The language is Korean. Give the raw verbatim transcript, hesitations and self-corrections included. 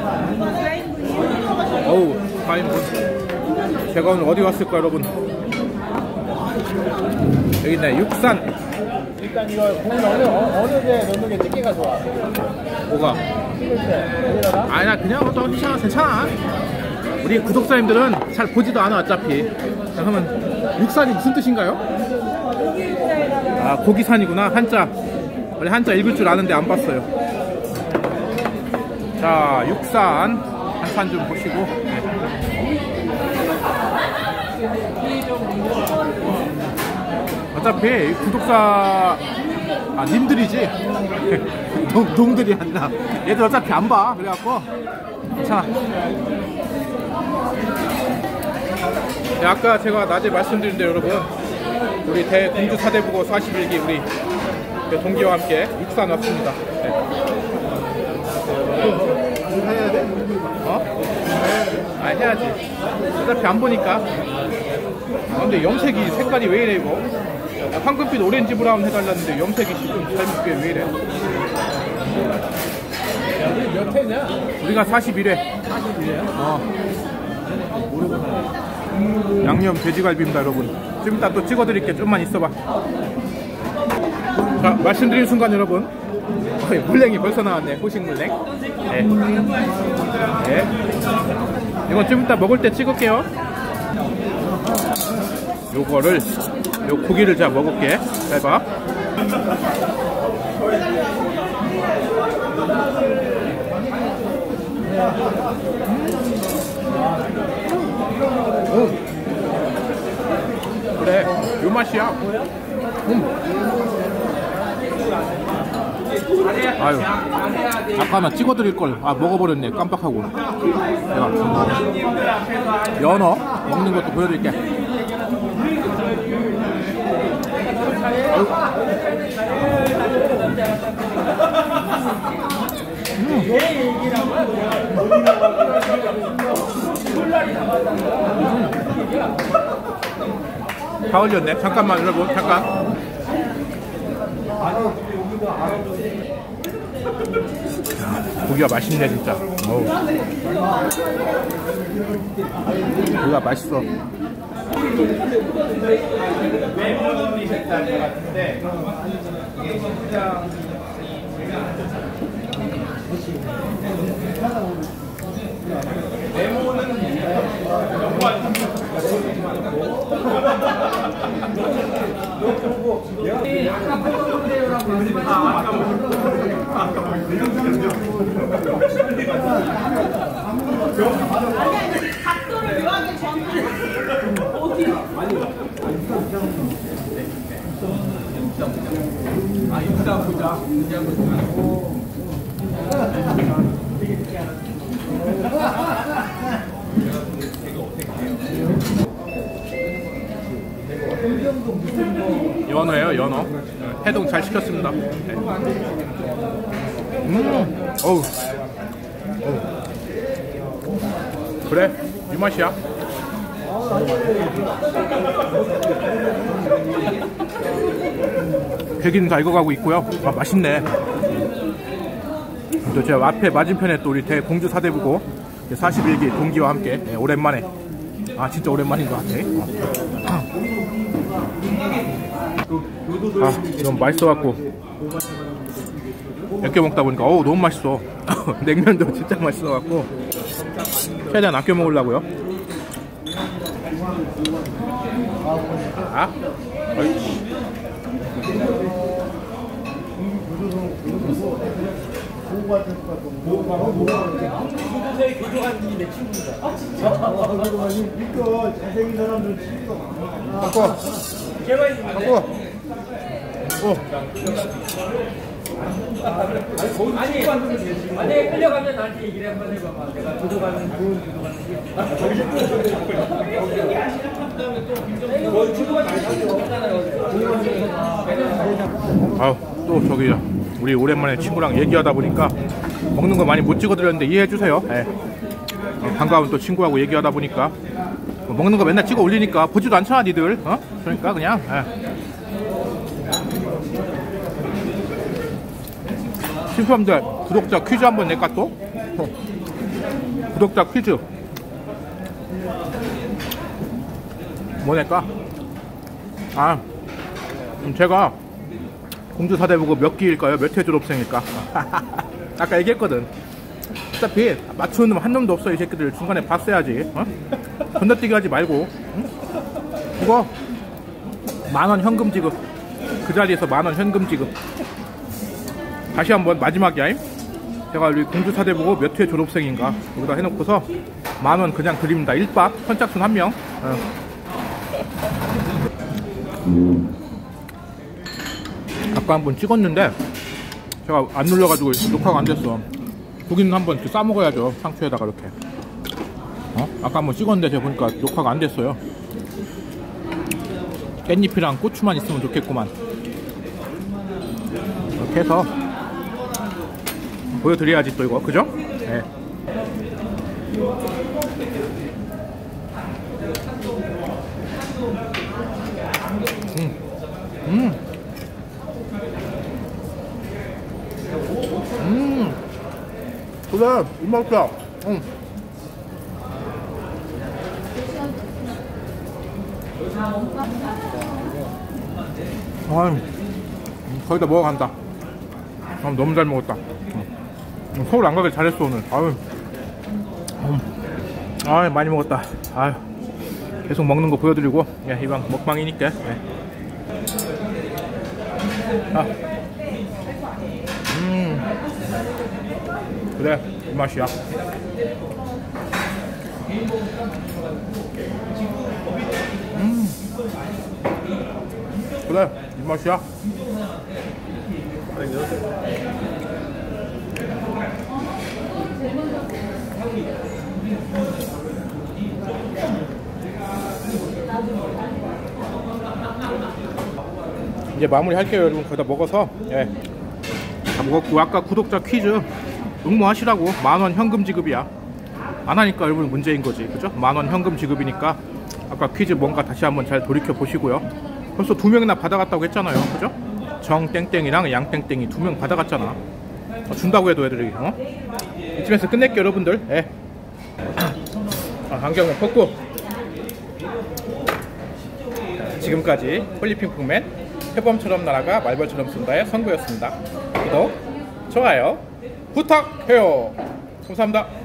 어우, 파인분. 제가 오늘 어디 왔을까, 여러분? 여기 있네, 육산. 일단 이거 고기 어느, 어느 데 넣는 게 찌개가 좋아? 뭐가? 찍을 때 여기다가? 아니, 나 그냥 어떤 괜찮아, 괜찮아. 우리 구독자님들은 잘 보지도 않아, 어차피. 자, 그러면 육산이 무슨 뜻인가요? 아, 고기산이구나. 한자. 원래 한자 읽을 줄 아는데 안 봤어요. 자, 육산 한 산 좀 보시고. 네. 어차피 구독자 아 님들이지 동, 동들이 아니라 얘들 어차피 안 봐. 그래갖고 괜찮아. 네, 아까 제가 낮에 말씀드린 대로 여러분, 우리 대공주 사대부고 사십일 기 우리 동기와 함께 육산 왔습니다. 네. 해야 돼? 어? 아, 해야지. 어차피 안 보니까. 아, 근데 염색이 색깔이 왜 이래 이거? 황금빛 오렌지 브라운 해달라는데 염색이 지금 잘못게 왜 이래? 우리 몇 회냐? 우리가 사십일 회. 사십일 회야? 어. 양념 돼지갈비입니다, 여러분. 좀 이따 또 찍어드릴게. 좀만 있어봐. 자, 말씀드린 순간 여러분, 어이, 물냉이 벌써 나왔네. 호식 물냉. 네. 네. 이건 좀 이따 먹을 때 찍을게요. 요거를, 요 고기를 자 먹을게. 잘 봐. 음. 그래, 요 맛이야. 음. 아유, 아까 나 찍어드릴걸. 아, 먹어버렸네. 깜빡하고. 내가 연어 먹는 것도 보여드릴게. 음. 다 올렸네. 잠깐만 여러분, 잠깐. 고기가 맛있네 진짜. 어우. 고기가 맛있어. 각도를 묘하게 정하는 어디? 아, 이따 보자. 연어예요, 연어. 해동 잘 시켰습니다. 네. 음, 어우. 어우. 그래, 이 맛이야. 백인 다 익어가고 있고요. 아, 맛있네. 또 제가 앞에 맞은편에 또 우리 대공주 사대부고 사십일 기 동기와 함께 네, 오랜만에. 아, 진짜 오랜만인 것 같아. 어. 아, 너무 맛있어갖고 몇 개 먹다 보니까 어우 너무 맛있어. 냉면도 진짜 맛있어갖고 최대한 아껴 먹으려고요. 아, 어이. 저희 교조한 내 친구입니다. 아, 진짜? 이거 잘생긴 사람들 친구가 많아. 바꿔. 개발이 바꿔. 어. 아니, 만약에 끌려가면 나한테 얘기를 한번 해봐봐. 내가 교도관은 좋은 교도관이지. 아우, 또 저기 우리 오랜만에 친구랑 얘기하다 보니까 먹는 거 많이 못 찍어드렸는데 이해해주세요. 네. 반가운 또 친구하고 얘기하다 보니까 먹는 거 맨날 찍어 올리니까 보지도 않잖아 니들. 어? 그러니까 그냥 네. 신부님들 구독자 퀴즈 한번 낼까 또? 구독자 퀴즈 뭐 낼까? 아 음, 제가 공주사대부고 몇 기일까요? 몇 회 졸업생일까? 아까 얘기했거든. 어차피 맞추는 놈 한 놈도 없어. 이 새끼들 중간에 봤어야지. 어? 건너뛰기 하지 말고. 응? 그거 만원 현금 지급. 그 자리에서 만원 현금 지급. 다시 한번 마지막이야. 제가 우리 공주사대부고 몇 회 졸업생인가 여기다 해놓고서 만원 그냥 드립니다. 일 박 선착순 한 명. 어. 아까 한번 찍었는데 제가 안 눌러가지고 녹화가 안 됐어. 고기는 한번 싸 먹어야죠. 상추에다가 이렇게. 어? 아까 한번 찍었는데 제가 보니까 녹화가 안 됐어요. 깻잎이랑 고추만 있으면 좋겠구만. 이렇게 해서 보여드려야지 또 이거, 그죠? 네. 음, 음, 음, 그래, 이맛있다. 음. 아유, 거의 다 먹어간다. 아, 너무 잘 먹었다. 음. 서울 안 가길 잘했어 오늘. 아유, 음. 아유 많이 먹었다. 아유, 계속 먹는 거 보여드리고, 예, 이방 먹방이니까. 예. 아, 음, 그래, 이 맛이야. 음, 그래, 이 맛이야. 이제 마무리 할게요 여러분. 거의 다 먹어서, 예, 다 먹었고, 아까 구독자 퀴즈 응모하시라고 만원 현금 지급이야. 안 하니까 여러분 문제인 거지, 그죠? 만원 현금 지급이니까 아까 퀴즈 뭔가 다시 한번 잘 돌이켜 보시고요. 벌써 두 명이나 받아갔다고 했잖아요, 그죠? 정땡땡이랑 양땡땡이 두 명 받아갔잖아. 어, 준다고 해도 애들이, 어? 이쯤에서 끝낼게요 여러분들. 예. 아, 안경을 벗고. 지금까지 홀리핑퐁맨 해범처럼 날아가 말벌처럼 쏜다의 선구였습니다. 구독, 좋아요 부탁해요. 감사합니다.